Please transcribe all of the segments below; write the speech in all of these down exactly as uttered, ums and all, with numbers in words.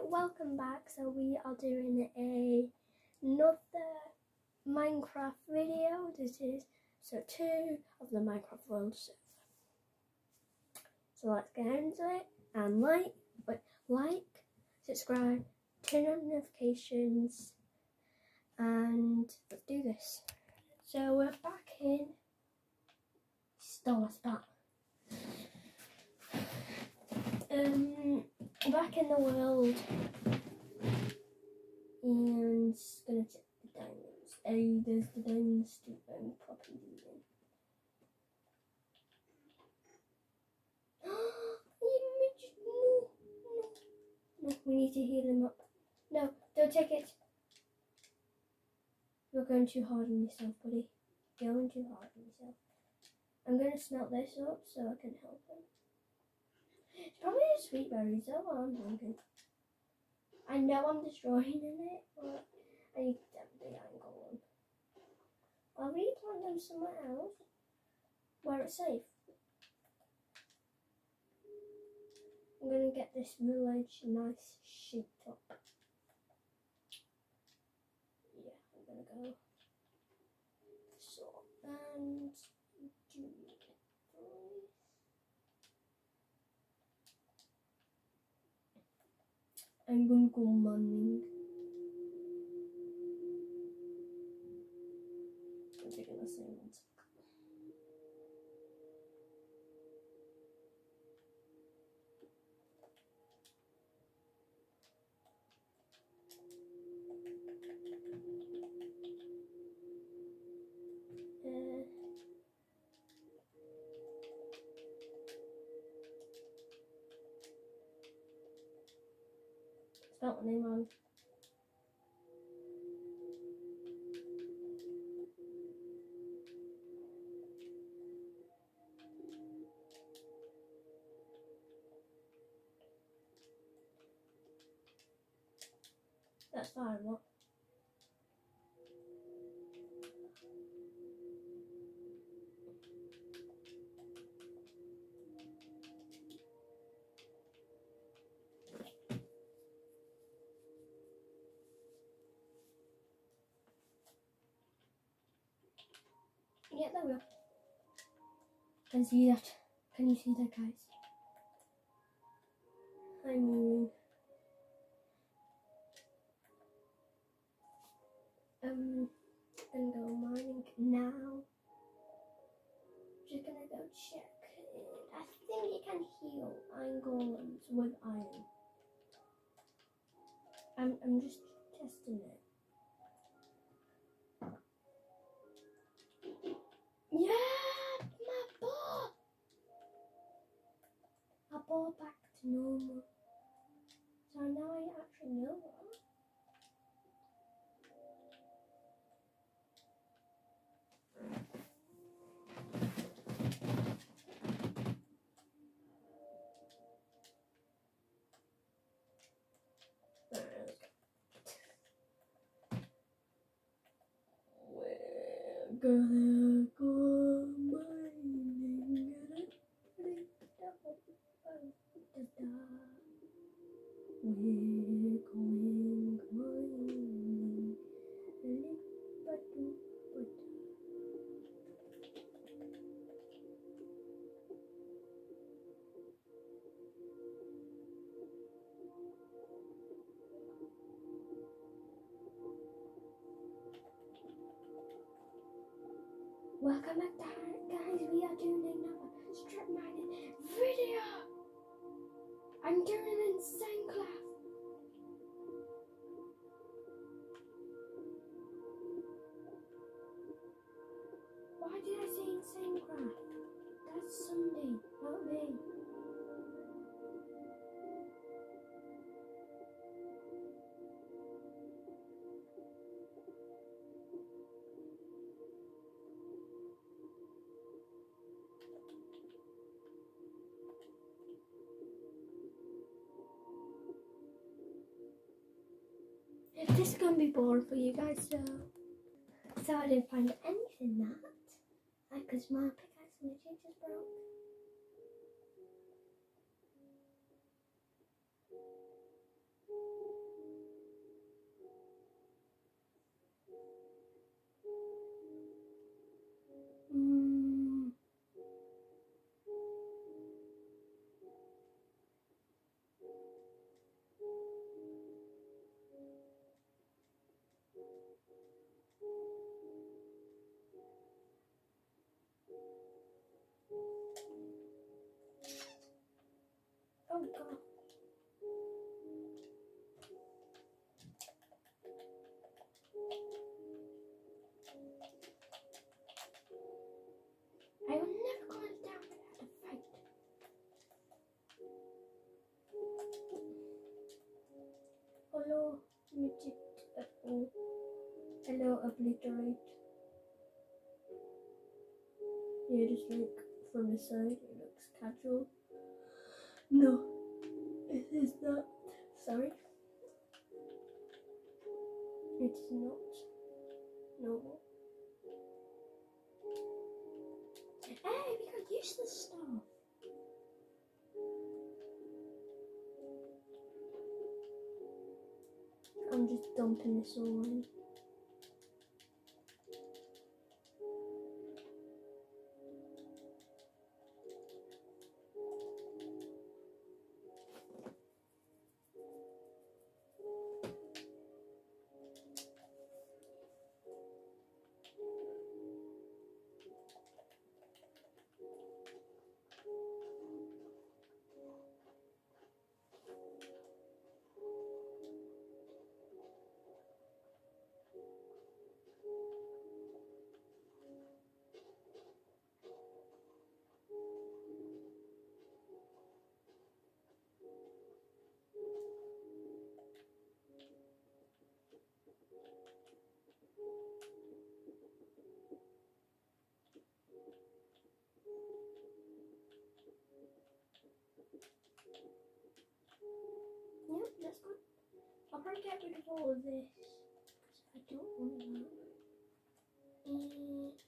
welcome back. So we are doing a another Minecraft video. This is so two of the Minecraft World server. So let's get into it and like, but like, subscribe, turn on notifications, and let's do this. So we're back in Star Spat. Um, back in the world, and just gonna check the diamonds. Oh, there's the diamonds to um, properly in. no, no, no, we need to heal him up. No, don't take it. You're going too hard on yourself, buddy. You're going too hard on yourself. I'm gonna smelt this up so I can help him. It's probably the sweet berries, though, while I'm drinking. I know I'm destroying it, but I need to dump the iron golem. I'll replant them somewhere else where it's safe. I'm gonna get this village nice shaped up. Yeah, I'm gonna go. So, and do I'm gonna go mining. I'm taking the same ones. Uh, spelled my name wrong. That's fine, what? Yeah, there we go. Can you see that? Can you see that, guys? I mean, um, I'm gonna go mining now. Just gonna go check. I think you can heal iron golems with iron. I'm I'm just testing it. Yeah, my ball. My ball back to normal. So now I actually know what. We're gonna go mining. We're going mining. Welcome back, guys. We are doing another strip mining video. I'm doing an insane class. Why did I say insane craft? That's Sunday, not me. This is gonna be boring for you guys, so so I didn't find anything that because my pickaxe and the just broke. obliterate. Yeah, just like from the side, it looks casual. No, it is not. Sorry. It's not normal. Hey, we got useless stuff. I'm just dumping this all in. Yep, that's good. I'll probably get rid of all of this because I don't want that. Mm.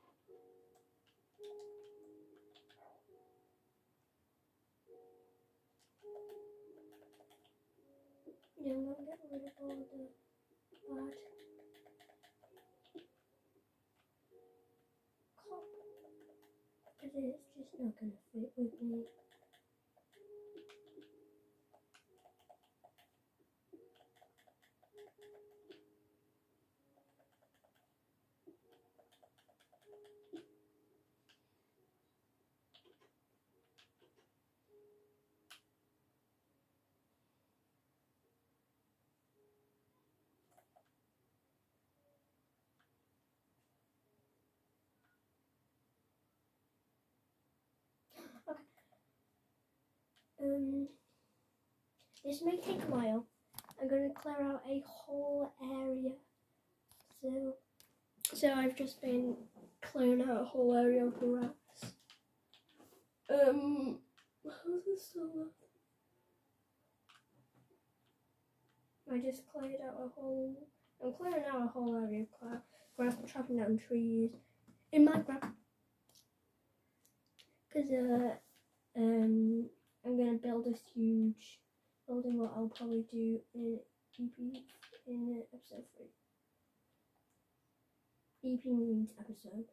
Yeah, I'm gonna get rid of all the bad cop because it's just not gonna fit with me. Okay. Um, this may take a while. I'm gonna clear out a whole area. So, so I've just been clearing out a whole area of grass. Um, how's this still left? I just cleared out a whole. I'm clearing out a whole area of grass. Grass, chopping down trees in Minecraft. Cause uh, um, I'm gonna build this huge building. What I'll probably do in E P in episode three. E P means episode.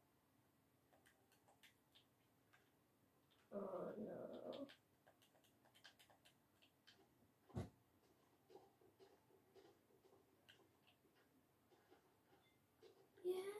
Oh no. Yeah.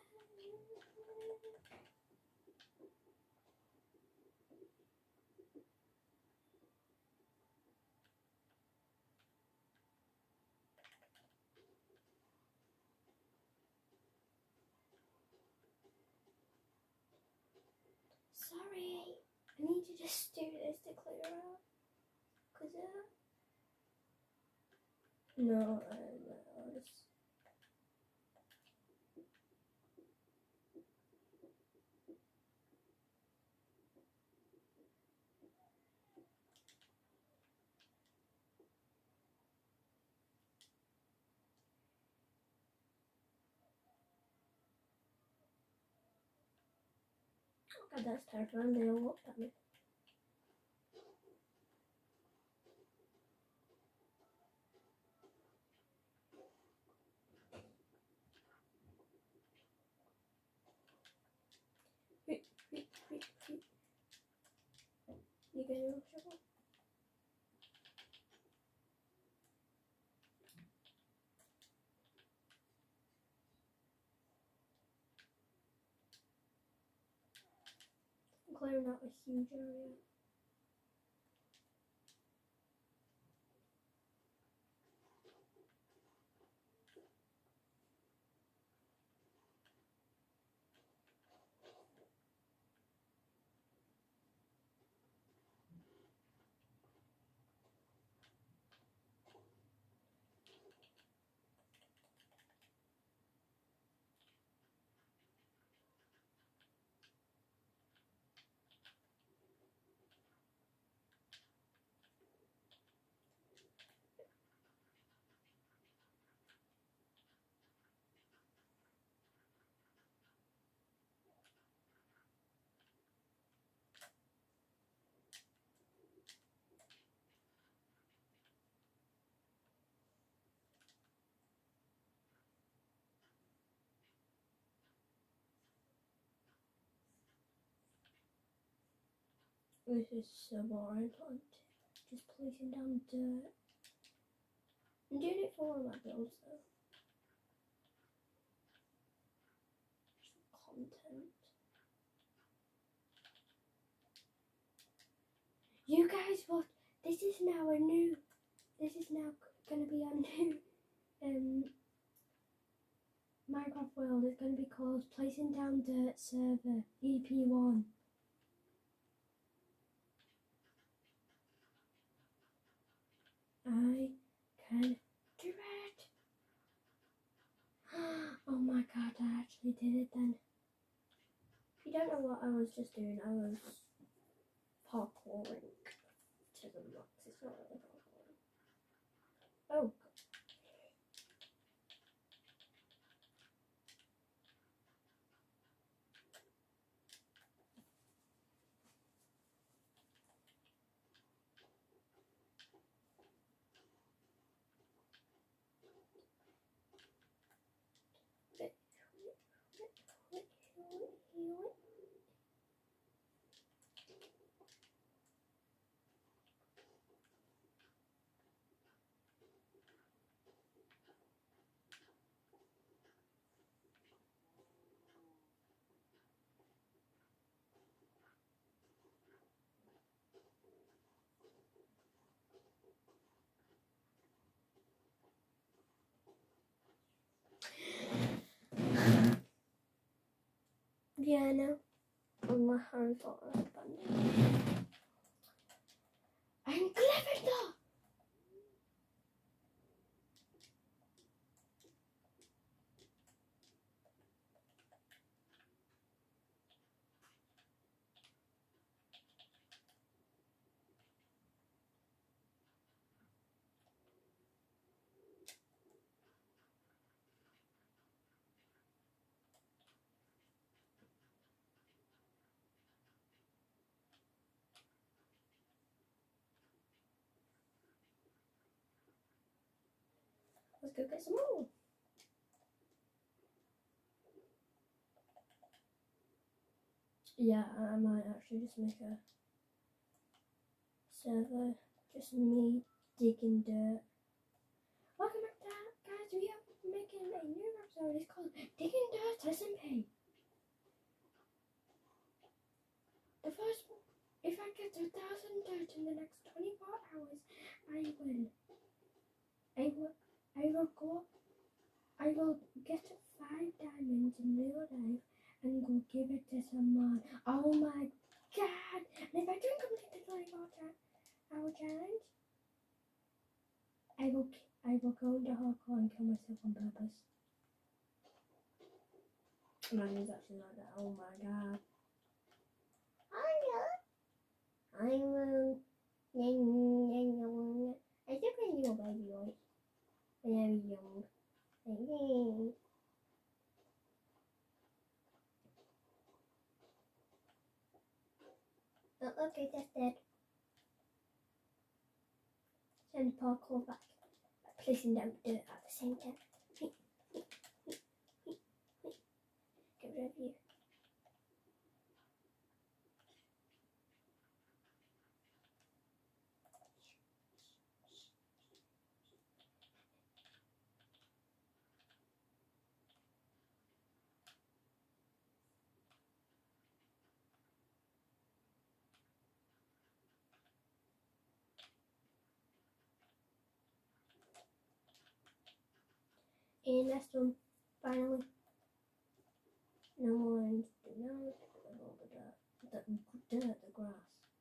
Sorry. I need to just do this to clear out. Cause uh. No, uh, no, I'll just. God, that's terrifying. They all looked at me. Wait, wait, wait, wait. You getting a shovel? I'm clearing out a huge area. This is so boring. Just placing down dirt. I'm doing it for all my builds though. Content. You guys, what? This is now a new. This is now going to be a new um, Minecraft world. It's going to be called Placing Down Dirt Server E P one. I can do it. Oh my god, I actually did it then. If you don't know what I was just doing, I was parkouring to the max. It's not really parkouring. Oh. Yeah, no. On my hands are abandoned. I'm clever though! Let's go get some more. Yeah, I might actually just make a server, just me digging dirt. Welcome back, guys. We are making a new episode. It's called Digging Dirt S M P. The first, if I get a thousand dirt in the next twenty-four hours, I will. I will. I will go. I will get five diamonds in real life and go give it to someone. Oh my god! And if I don't complete the twenty-four hour challenge, I will. I will go into hardcore and kill myself on purpose. Mine is actually like that. Oh my god! I know. I will. I think I knew a baby boy when I was young. Oh, okay, that's dead. Send parkour back, placing down dirt at the same time. Get rid of you. And that's one finally. No more orange. No, all the dirt. The dirt, the grass.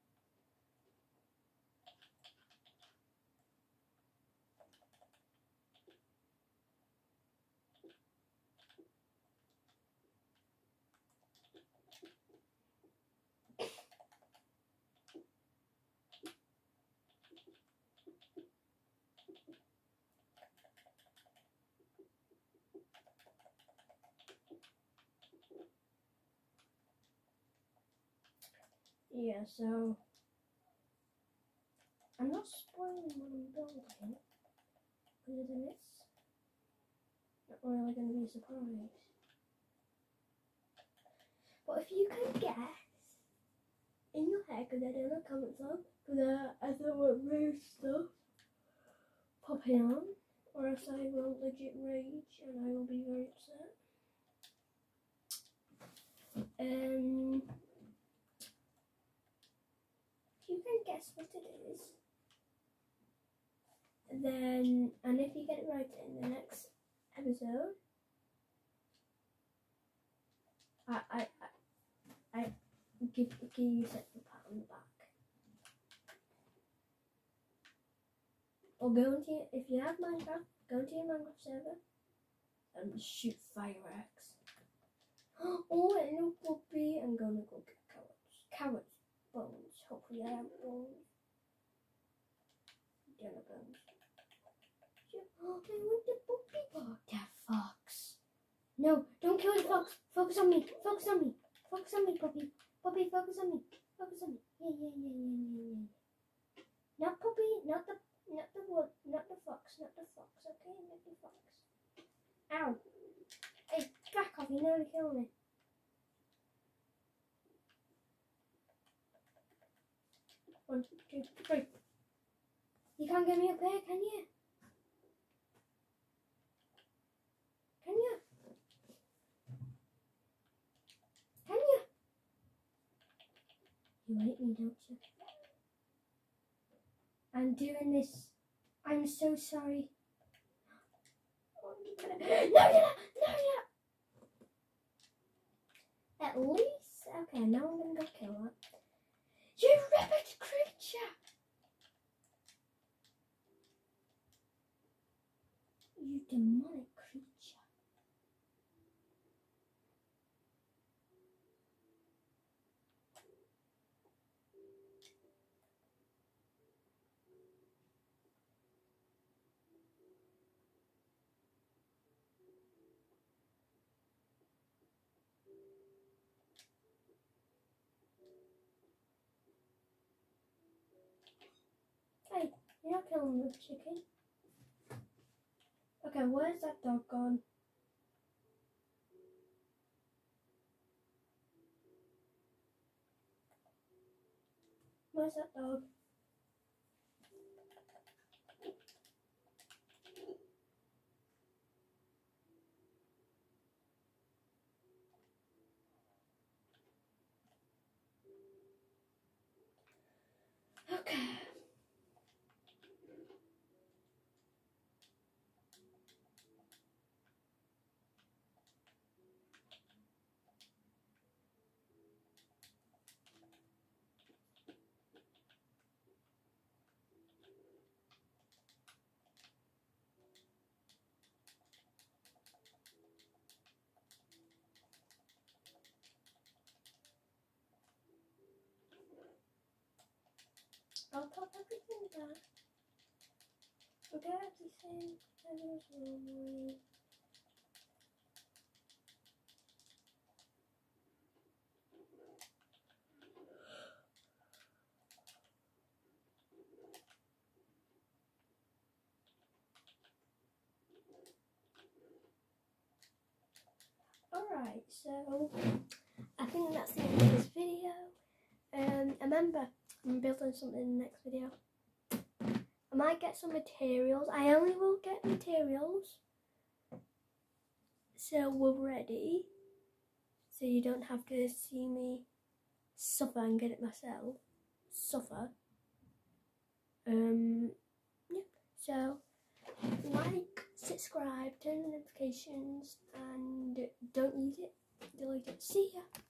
Yeah, so I'm not spoiling what I'm building because then it's not really going to be a surprise. But if you can guess, in your hair because I don't have comments on, because I, I don't want rude stuff popping on, or else I will legit rage and I will be very upset. Um, if you can guess what it is, then, and if you get it right in the next episode, I, I, I, I give, give you a pat on the back. Or go into, if you have Minecraft, go into your Minecraft server and shoot fireworks. Oh, a little puppy. I'm gonna go get carrots. Carrots, bones. Hopefully I have bones. Yellow bones. Oh, I want the puppy. Oh, that fox. No, don't kill the fox. Focus on me. Focus on me. Focus on me, puppy. Puppy, focus on me. Focus on me. Yeah, yeah, yeah, yeah, yeah, yeah. Not puppy, not the, not the wood, not the fox, not the fox. Okay, not the fox. Ow. Hey, back off, you nearly killed me. One, two, three. You can't get me up there, can you? Can you? Can you? You hate me, don't you? I'm doing this. I'm so sorry. No, you're not. No, you're not. At least, okay, now I'm gonna go kill her. You rabbit creature! You demonic creature. Hey, you're not killing the chicken. Okay, where's that dog gone? Where's that dog? Okay. I'll pop everything back. Forget everything as it was normally. Alright, so I think that's the end of this video. Um, remember, I'm building something in the next video. I might get some materials. I only will get materials, so we're ready. So you don't have to see me suffer and get it myself. Suffer. Um, yeah. So like, subscribe, turn on notifications, and don't use it. Delete it. See ya.